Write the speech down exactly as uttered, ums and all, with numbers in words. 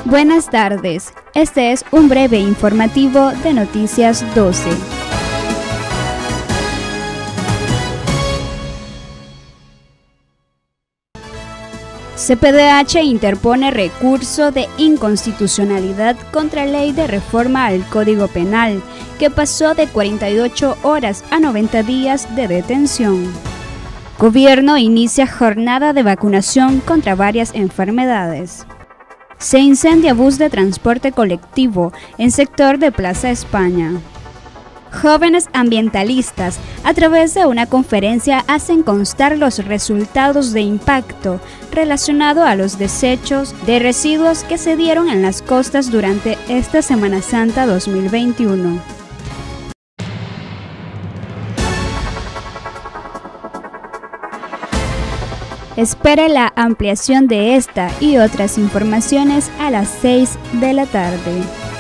Buenas tardes, este es un breve informativo de Noticias doce. C P D H interpone recurso de inconstitucionalidad contra ley de reforma al Código Penal, que pasó de cuarenta y ocho horas a noventa días de detención. Gobierno inicia jornada de vacunación contra varias enfermedades. Se incendia bus de transporte colectivo en sector de Plaza España. Jóvenes ambientalistas, a través de una conferencia, hacen constar los resultados de impacto relacionado a los desechos de residuos que se dieron en las costas durante esta Semana Santa dos mil veintiuno. Espere la ampliación de esta y otras informaciones a las seis de la tarde.